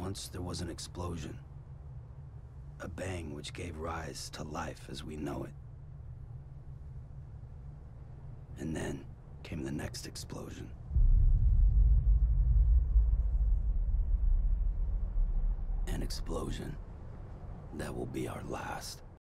Once there was an explosion. A bang which gave rise to life as we know it. And then came the next explosion. An explosion that will be our last.